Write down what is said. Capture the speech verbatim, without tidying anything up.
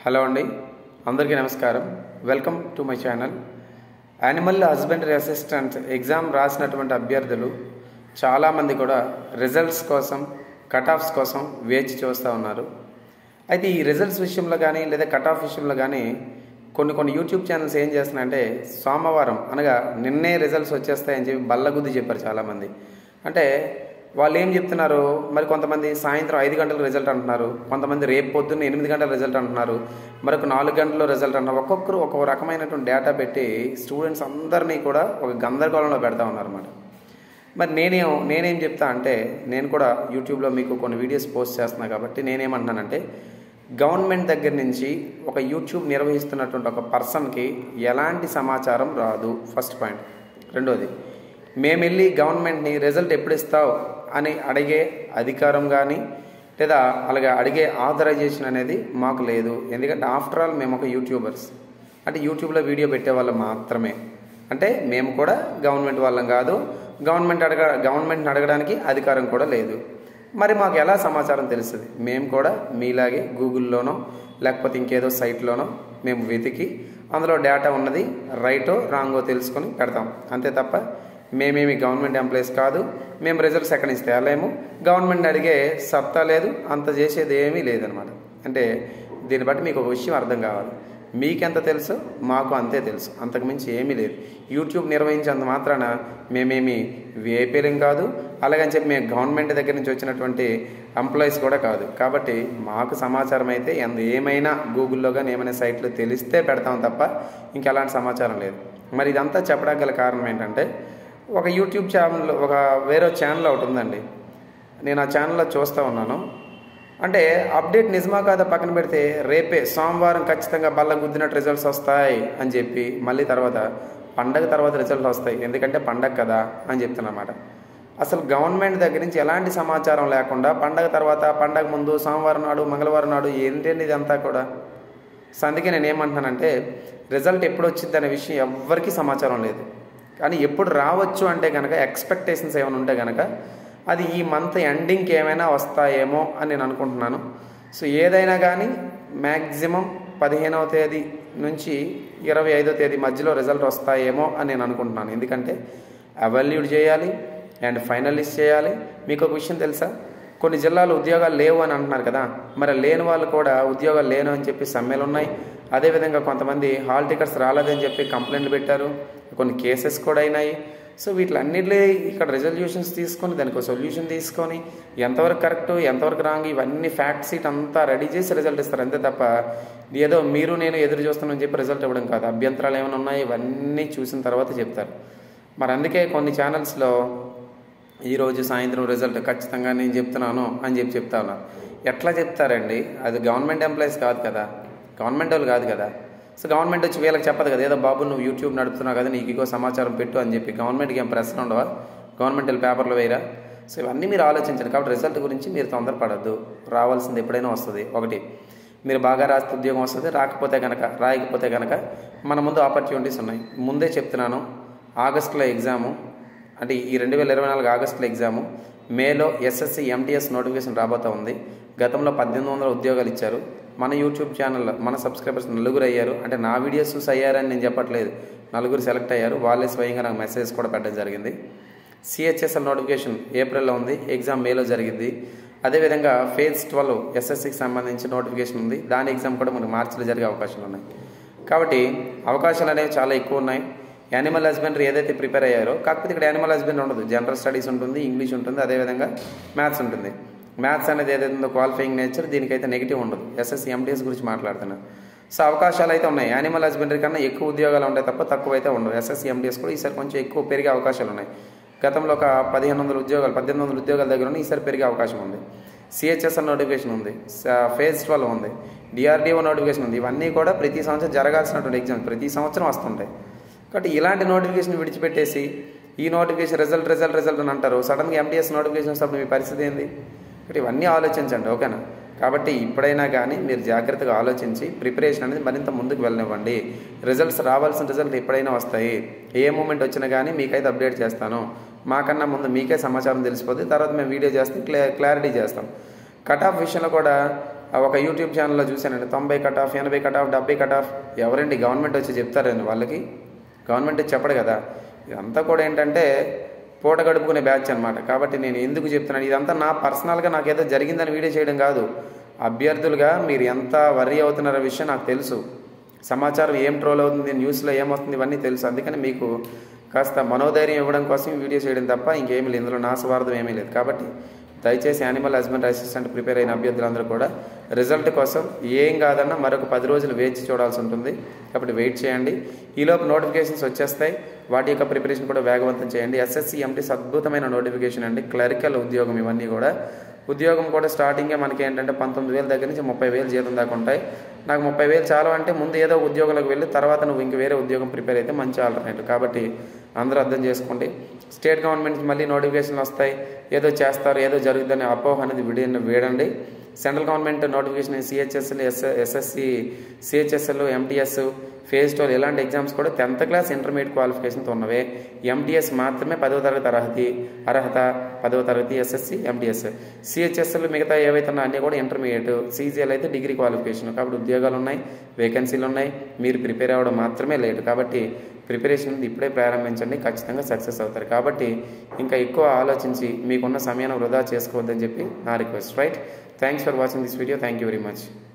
Hello అండి, అందరికీ నమస్కారం. Welcome to my channel. Animal husbandry assistant exam రాసినటువంటి అభ్యర్థులు చాలామంది కూడా రిజల్ట్స్ కోసం, కట్ ఆఫ్స్ కోసం వేచి చూస్తూ ఉన్నారు. అయితే ఈ రిజల్ట్స్ విషయంలో కానీ లేదా కట్ ఆఫ్ విషయంలో కానీ కొన్ని కొన్ని యూట్యూబ్ ఛానల్స్ ఏం చేస్తున్నాయంటే సోమవారం అనగా నిన్నే రిజల్ట్స్ వచ్చేస్తాయని చెప్పి బల్లగుద్ది చెప్పారు చాలామంది. అంటే వాళ్ళు ఏం చెప్తున్నారు, మరి కొంతమంది సాయంత్రం ఐదు గంటల రిజల్ట్ అంటున్నారు, కొంతమంది రేపు పొద్దున్న ఎనిమిది గంటల రిజల్ట్ అంటున్నారు, మరొక నాలుగు గంటల్లో రిజల్ట్ అంటున్నారు. ఒక్కొక్కరు ఒక్కొక్క రకమైనటువంటి డేటా పెట్టి స్టూడెంట్స్ అందరినీ కూడా ఒక గందరగోళంలో పెడతా ఉన్నారన్నమాట. మరి నేనేం నేనేం చెప్తా అంటే, నేను కూడా యూట్యూబ్లో మీకు కొన్ని వీడియోస్ పోస్ట్ చేస్తున్నా కాబట్టి నేనేమంటున్నానంటే, గవర్నమెంట్ దగ్గర నుంచి ఒక యూట్యూబ్ నిర్వహిస్తున్నటువంటి ఒక పర్సన్కి ఎలాంటి సమాచారం రాదు, ఫస్ట్ పాయింట్. రెండోది, మేము వెళ్ళి గవర్నమెంట్ని రిజల్ట్ ఎప్పుడు ఇస్తావు అని అడిగే అధికారం కానీ లేదా అలాగే అడిగే ఆథరైజేషన్ అనేది మాకు లేదు. ఎందుకంటే ఆఫ్టర్ ఆల్ మేము ఒక యూట్యూబర్స్, అంటే యూట్యూబ్లో వీడియో పెట్టే వాళ్ళం మాత్రమే. అంటే మేము కూడా గవర్నమెంట్ వాళ్ళం కాదు, గవర్నమెంట్ అడగ గవర్నమెంట్ని అడగడానికి అధికారం కూడా లేదు. మరి మాకు ఎలా సమాచారం తెలుస్తుంది? మేము కూడా మీలాగే గూగుల్లోనో లేకపోతే ఇంకేదో సైట్లోనో మేము వెతికి అందులో డేటా ఉన్నది రైటో రాంగో తెలుసుకొని పెడతాం, అంతే తప్ప మేమేమి గవర్నమెంట్ ఎంప్లాయీస్ కాదు. మేము రిజల్ట్స్ ఎక్కడి నుంచి తేలేము, గవర్నమెంట్ అడిగే సత్తా లేదు, అంత చేసేది ఏమీ లేదనమాట. అంటే దీన్ని బట్టి మీకు ఒక విషయం అర్థం కావాలి, మీకెంత తెలుసు మాకు అంతే తెలుసు, అంతకుమించి ఏమీ లేదు. యూట్యూబ్ నిర్వహించేంత మాత్రాన మేమేమి వేపేలేం కాదు, అలాగని చెప్పి మేము గవర్నమెంట్ దగ్గర నుంచి వచ్చినటువంటి ఎంప్లాయీస్ కూడా కాదు. కాబట్టి మాకు సమాచారం అయితే ఏమైనా గూగుల్లో కానీ ఏమైనా సైట్లో తెలిస్తే పెడతాం తప్ప ఇంకెలాంటి సమాచారం లేదు. మరి ఇదంతా చెప్పడానికి గల కారణం ఏంటంటే, ఒక యూట్యూబ్ ఛానల్, ఒక వేరే ఛానల్ ఒకటి ఉందండి, నేను ఆ ఛానల్లో చూస్తూ ఉన్నాను. అంటే అప్డేట్ నిజమా కాదా పక్కన పెడితే, రేపే సోమవారం ఖచ్చితంగా బల్ల గుద్దినట్టు రిజల్ట్స్ వస్తాయి అని చెప్పి మళ్ళీ తర్వాత పండగ తర్వాత రిజల్ట్ వస్తాయి, ఎందుకంటే పండగ కదా అని చెప్తున్నమాట. అసలు గవర్నమెంట్ దగ్గర నుంచి ఎలాంటి సమాచారం లేకుండా పండగ తర్వాత, పండగ ముందు, సోమవారం నాడు, మంగళవారం నాడు ఏంటండి ఇదంతా కూడా. సో అందుకే నేను ఏమంటున్నానంటే, రిజల్ట్ ఎప్పుడు వచ్చింది అనే విషయం ఎవ్వరికీ సమాచారం లేదు. కానీ ఎప్పుడు రావచ్చు అంటే కనుక ఎక్స్పెక్టేషన్స్ ఏమైనా ఉంటే కనుక అది ఈ మంత్ ఎండింగ్కి ఏమైనా వస్తాయేమో అని నేను అనుకుంటున్నాను. సో ఏదైనా కానీ మ్యాక్సిమం పదిహేనవ తేదీ నుంచి ఇరవై ఐదో తేదీ మధ్యలో రిజల్ట్ వస్తాయేమో అని నేను అనుకుంటున్నాను. ఎందుకంటే ఎవాల్యూట్ చేయాలి అండ్ ఫైనల్ లిస్ట్ చేయాలి. మీకు ఒక విషయం తెలుసా, కొన్ని జిల్లాలు ఉద్యోగాలు లేవు అని అంటున్నారు కదా, మరి లేని వాళ్ళు కూడా ఉద్యోగాలు లేను అని చెప్పి సమ్మెలు ఉన్నాయి. అదేవిధంగా కొంతమంది హాల్ టికెట్స్ రాలేదని చెప్పి కంప్లైంట్లు పెట్టారు, కొన్ని కేసెస్ కూడా అయినాయి. సో వీటిలన్నిటిలో ఇక్కడ రిజల్యూషన్స్ తీసుకొని దానికి ఒక సొల్యూషన్ తీసుకొని ఎంతవరకు కరెక్ట్ ఎంతవరకు రాంగ్ ఇవన్నీ ఫ్యాక్ట్ షీట్ అంతా రెడీ చేసి రిజల్ట్ ఇస్తారు, అంతే తప్ప ఏదో మీరు నేను ఎదురు చూస్తానని చెప్పి రిజల్ట్ ఇవ్వడం కాదు. అభ్యంతరాలు ఏమైనా ఉన్నాయి ఇవన్నీ చూసిన తర్వాత చెప్తారు. మరి అందుకే కొన్ని ఛానల్స్లో ఈరోజు సాయంత్రం రిజల్ట్ ఖచ్చితంగా నేను చెప్తున్నాను అని చెప్పి చెప్తా ఉన్నారు. ఎట్లా చెప్తారండి? అది గవర్నమెంట్ ఎంప్లాయీస్ కాదు కదా, గవర్నమెంట్ వాళ్ళు కాదు కదా. సో గవర్నమెంట్ వచ్చి వీళ్ళకి చెప్పదు కదా, ఏదో బాబు నువ్వు యూట్యూబ్ నడుపుతున్నావు కదా, నీకు ఇంకో సమాచారం పెట్టు అని చెప్పి. గవర్నమెంట్కి ఏం ప్రెస్ ఉండవా? గవర్నమెంట్ పేపర్లు వేయరా? సో ఇవన్నీ మీరు ఆలోచించండి. కాబట్టి రిజల్ట్ గురించి మీరు తొందరపడద్దు, రావాల్సింది ఎప్పుడైనా వస్తుంది. ఒకటి, మీరు బాగా రాస్తే ఉద్యోగం వస్తుంది, రాకపోతే కనుక రాయకపోతే కనుక మన ముందు ఆపర్చునిటీస్ ఉన్నాయి. ముందే చెప్తున్నాను, ఆగస్టులో ఎగ్జాము, అంటే ఈ రెండు వేల ఇరవై నాలుగు ఆగస్టులో ఎగ్జాము, మేలో ఎస్ఎస్సి ఎంటీఎస్ నోటిఫికేషన్ రాబోతూ ఉంది. గతంలో పద్దెనిమిది వందల ఉద్యోగాలు ఇచ్చారు. మన యూట్యూబ్ ఛానల్లో మన సబ్స్క్రైబర్స్ నలుగురు అయ్యారు. అంటే నా వీడియోస్ చూసి అయ్యారని నేను చెప్పట్లేదు, నలుగురు సెలెక్ట్ అయ్యారు. వాళ్ళే స్వయంగా నాకు మెసేజ్ కూడా పెట్టడం జరిగింది. సిహెచ్ఎస్ఎల్ నోటిఫికేషన్ ఏప్రిల్లో ఉంది, ఎగ్జామ్ మేలో జరిగింది. అదేవిధంగా ఫేజ్ ట్వెల్వ్ ఎస్ఎస్సికి సంబంధించి నోటిఫికేషన్ ఉంది, దాని ఎగ్జామ్ కూడా మనకు మార్చిలో జరిగే అవకాశాలు ఉన్నాయి. కాబట్టి అవకాశాలు అనేవి చాలా ఎక్కువ ఉన్నాయి. యానిమల్ హస్బెండరీ ఏదైతే ప్రిపేర్ అయ్యారో, కాకపోతే ఇక్కడ యానిమల్ హస్బెండరీ ఉండదు, జనరల్ స్టడీస్ ఉంటుంది, ఇంగ్లీష్ ఉంటుంది, అదేవిధంగా మ్యాథ్స్ ఉంటుంది. మ్యాథ్స్ అనేది ఏదైతే ఉందో క్వాలిఫైయింగ్ నేచర్, దీనికైతే నెగిటివ్ ఉండదు. ఎస్ఎస్సి ఎంటీఎస్ గురించి మాట్లాడుతున్నాను. సో అవకాశాలు అయితే ఉన్నాయి. యానిమల్ హస్బెండరీ కన్నా ఎక్కువ ఉద్యోగాలు ఉంటాయి తప్ప తక్కువ అయితే ఉండవు. ఎస్ఎస్సి ఎంటీఎస్ కూడా ఈసారి కొంచెం ఎక్కువ పెరిగే అవకాశాలు ఉన్నాయి. గతంలో ఒక పదిహేను వందల ఉద్యోగాలు పద్దెనిమిది వందల ఉద్యోగాల దగ్గర ఉన్నాయి, ఈసారి పెరిగే అవకాశం ఉంది. సిహెచ్ఎస్ఎల్ నోటిఫికేషన్ ఉంది, ఫేజ్ ట్వెల్వ్ ఉంది, డిఆర్డిఓ నోటిఫికేషన్ ఉంది. ఇవన్నీ కూడా ప్రతి సంవత్సరం జరగాల్సినటువంటి ఎగ్జామ్స్ ప్రతి సంవత్సరం వస్తుంటాయి. కాబట్టి ఇలాంటి నోటిఫికేషన్ విడిచిపెట్టేసి ఈ నోటిఫికేషన్ రిజల్ట్ రిజల్ట్ రిజల్ట్ అని అంటారు, సడన్గా ఎంటీఎస్ నోటిఫికేషన్ వస్తే మీ పరిస్థితి ఏంది? కాబట్టి ఇవన్నీ ఆలోచించండి, ఓకేనా? కాబట్టి ఇప్పుడైనా కానీ మీరు జాగ్రత్తగా ఆలోచించి ప్రిపరేషన్ అనేది మరింత ముందుకు వెళ్ళనివ్వండి. రిజల్ట్స్ రావాల్సిన రిజల్ట్ ఎప్పుడైనా వస్తాయి, ఏ మూమెంట్ వచ్చినా కానీ మీకైతే అప్డేట్ చేస్తాను. మాకన్నా ముందు మీకే సమాచారం తెలిసిపోతుంది, తర్వాత మేము వీడియో చేస్తాం, క్లా క్లారిటీ చేస్తాం. కట్ ఆఫ్ విషయంలో కూడా ఒక యూట్యూబ్ ఛానల్లో చూశానండి, తొంభై కట్ ఆఫ్, ఎనభై కట్ ఆఫ్, డెబ్బై కట్ ఆఫ్. ఎవరండి గవర్నమెంట్ వచ్చి చెప్తారండి వాళ్ళకి? గవర్నమెంట్ చెప్పడు కదా. ఇదంతా కూడా ఏంటంటే పూట గడుపుకునే బ్యాచ్ అనమాట. కాబట్టి నేను ఎందుకు చెప్తున్నాను, ఇదంతా నా పర్సనల్గా నాకేదో జరిగిందని వీడియో చేయడం కాదు. అభ్యర్థులుగా మీరు ఎంత వర్రీ అవుతున్నారో విషయం నాకు తెలుసు. సమాచారం ఏం ట్రోల్ అవుతుంది, న్యూస్లో ఏమవుతుంది, ఇవన్నీ తెలుసు. అందుకని మీకు కాస్త మనోధైర్యం ఇవ్వడం కోసం వీడియో చేయడం తప్ప ఇంకేమీ లేదు. ఇందులో నా స్వార్థం ఏమీ లేదు. కాబట్టి దయచేసి యానిమల్ హస్బెండరీ అసిస్టెంట్ ప్రిపేర్ అయిన అభ్యర్థులందరూ కూడా రిజల్ట్ కోసం ఏం కాదన్నా మరొక పది రోజులు వేచి చూడాల్సి ఉంటుంది. కాబట్టి వెయిట్ చేయండి. ఈలోపు నోటిఫికేషన్స్ వచ్చేస్తాయి. వాటి యొక్క ప్రిపరేషన్ కూడా వేగవంతం చేయండి. ఎస్ఎస్సి ఎంటీఎస్ అద్భుతమైన నోటిఫికేషన్ అండి. క్లరికల్ ఉద్యోగం ఇవన్నీ కూడా. ఉద్యోగం కూడా స్టార్టింగే మనకి ఏంటంటే పంతొమ్మిది వేల దగ్గర నుంచి ముప్పై వేలు జీతం దాకా ఉంటాయి. నాకు ముప్పై వేలు చాలు అంటే ముందు ఏదో ఉద్యోగంలోకి వెళ్ళి తర్వాత నువ్వు ఇంక వేరే ఉద్యోగం ప్రిపేర్ అయితే మంచి ఆల్టర్నేటివ్. కాబట్టి అందరూ అర్థం చేసుకోండి. స్టేట్ గవర్నమెంట్ నుంచి మళ్ళీ నోటిఫికేషన్లు వస్తాయి, ఏదో చేస్తారు, ఏదో జరుగుతుందనే అపోహ అనేది విడి వేడండి. సెంట్రల్ గవర్నమెంట్ నోటిఫికేషన్ సిహెచ్ఎస్ఎల్, ఎస్ SSC, CHSL, MTS, phase twelve ఇలాంటి ఎగ్జామ్స్ కూడా టెన్త్ క్లాస్ ఇంటర్మీడియట్ క్వాలిఫికేషన్తో ఉన్నవే. ఎంటీఎస్ మాత్రమే పదవ తరగతి అర్హత అర్హత పదవ తరగతి ఎస్ఎస్సి, ఎంటీఎస్. సిహెచ్ఎస్ఎల్ మిగతా ఏవైతే ఉన్నా అన్నీ కూడా ఇంటర్మీడియట్. సీజీఎల్ అయితే డిగ్రీ క్వాలిఫికేషన్. కాబట్టి ఉద్యోగాలు ఉన్నాయి, వేకెన్సీలు ఉన్నాయి. మీరు ప్రిపేర్ అవ్వడం మాత్రమే లేట్. కాబట్టి ప్రిపరేషన్ ఇప్పుడే ప్రారంభించండి, ఖచ్చితంగా సక్సెస్ అవుతారు. కాబట్టి ఇంకా ఎక్కువ ఆలోచించి మీకున్న సమయాన్ని వృధా చేసుకోవద్దని చెప్పి నా request. Right. Thanks for watching this video. Thank you very much.